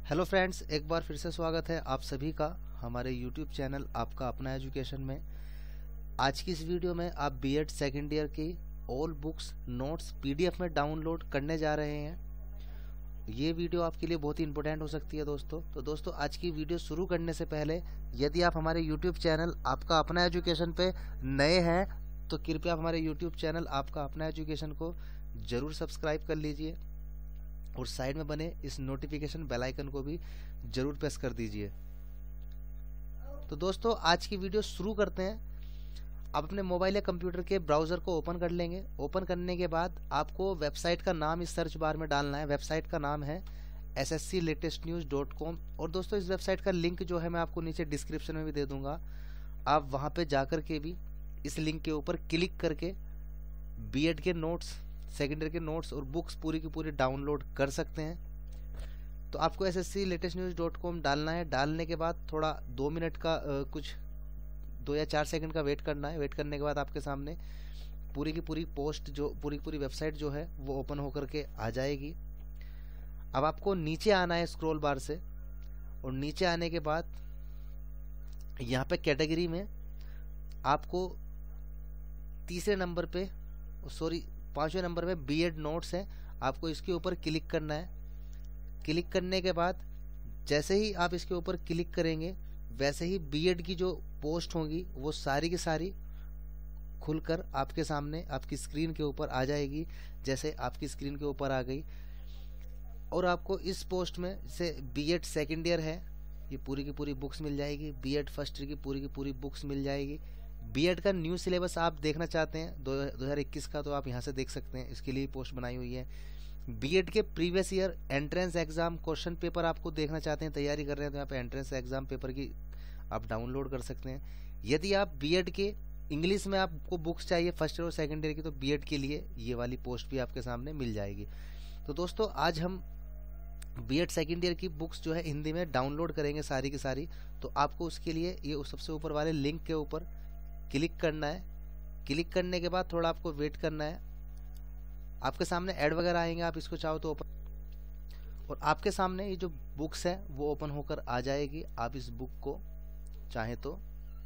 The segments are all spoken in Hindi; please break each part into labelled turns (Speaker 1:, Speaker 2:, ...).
Speaker 1: हेलो फ्रेंड्स, एक बार फिर से स्वागत है आप सभी का हमारे यूट्यूब चैनल आपका अपना एजुकेशन में। आज की इस वीडियो में आप बीएड सेकेंड ईयर की ऑल बुक्स नोट्स पीडीएफ में डाउनलोड करने जा रहे हैं। ये वीडियो आपके लिए बहुत ही इंपॉर्टेंट हो सकती है दोस्तों। तो दोस्तों, आज की वीडियो शुरू करने से पहले यदि आप हमारे यूट्यूब चैनल आपका अपना एजुकेशन पे नए हैं तो कृपया आप हमारे यूट्यूब चैनल आपका अपना एजुकेशन को जरूर सब्सक्राइब कर लीजिए और साइड में बने इस नोटिफिकेशन बेल आइकन को भी जरूर प्रेस कर दीजिए। तो दोस्तों, आज की वीडियो शुरू करते हैं। आप अपने मोबाइल या कंप्यूटर के ब्राउजर को ओपन कर लेंगे। ओपन करने के बाद आपको वेबसाइट का नाम इस सर्च बार में डालना है। वेबसाइट का नाम है ssclatestnews.com और दोस्तों, इस वेबसाइट का लिंक जो है मैं आपको नीचे डिस्क्रिप्शन में भी दे दूंगा। आप वहां पे जाकर के भी इस लिंक के ऊपर क्लिक करके बीएड के नोट्स, सेकेंड ईयर के नोट्स और बुक्स पूरी की पूरी डाउनलोड कर सकते हैं। तो आपको ssclatestnews.com डालना है। डालने के बाद थोड़ा 2 मिनट का कुछ 2 या 4 सेकंड का वेट करना है। वेट करने के बाद आपके सामने पूरी की पूरी पोस्ट जो पूरी की पूरी वेबसाइट जो है वो ओपन होकर के आ जाएगी। अब आपको नीचे आना है स्क्रॉल बार से और नीचे आने के बाद यहाँ पे कैटेगरी में आपको तीसरे नंबर पे सॉरी 5वें नंबर पे बीएड नोट्स है, आपको इसके ऊपर क्लिक करना है। क्लिक करने के बाद जैसे ही आप इसके ऊपर क्लिक करेंगे वैसे ही बीएड की जो पोस्ट होंगी वो सारी की सारी खुलकर आपके सामने आपकी स्क्रीन के ऊपर आ जाएगी। जैसे आपकी स्क्रीन के ऊपर आ गई और आपको इस पोस्ट में से बीएड सेकेंड ईयर है ये पूरी की पूरी बुक्स मिल जाएगी। बीएड फर्स्ट ईयर की पूरी बुक्स मिल जाएगी। बीएड का न्यू सिलेबस आप देखना चाहते हैं 2021 का, तो आप यहाँ से देख सकते हैं। इसके लिए पोस्ट बनाई हुई है। बीएड के previous year entrance exam question paper आपको देखना चाहते हैं, तैयारी कर रहे हैं, तो यहाँ पे एंट्रेंस एग्जाम पेपर की आप डाउनलोड कर सकते हैं। यदि आप बीएड के इंग्लिश में आपको बुक्स चाहिए फर्स्ट ईयर और सेकेंड ईयर की, तो बीएड के लिए ये वाली पोस्ट भी आपके सामने मिल जाएगी। तो दोस्तों, आज हम बीएड सेकेंड ईयर की बुक्स जो है हिंदी में डाउनलोड करेंगे सारी की सारी। तो आपको उसके लिए ये सबसे ऊपर वाले लिंक के ऊपर क्लिक करना है। क्लिक करने के बाद थोड़ा आपको वेट करना है। आपके सामने ऐड वगैरह आएंगे, आप इसको चाहो तो ओपन, और आपके सामने ये जो बुक्स है वो ओपन होकर आ जाएगी। आप इस बुक को चाहे तो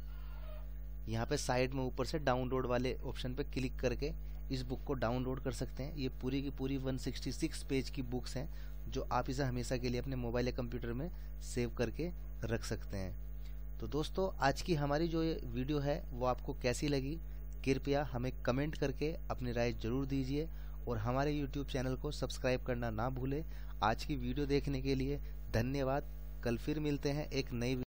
Speaker 1: यहाँ पे साइड में ऊपर से डाउनलोड वाले ऑप्शन पे क्लिक करके इस बुक को डाउनलोड कर सकते हैं। ये पूरी की पूरी 166 पेज की बुक्स हैं जो आप इसे हमेशा के लिए अपने मोबाइल या कंप्यूटर में सेव करके रख सकते हैं। तो दोस्तों, आज की हमारी जो ये वीडियो है वो आपको कैसी लगी कृपया हमें कमेंट करके अपनी राय जरूर दीजिए और हमारे यूट्यूब चैनल को सब्सक्राइब करना ना भूलें। आज की वीडियो देखने के लिए धन्यवाद। कल फिर मिलते हैं एक नई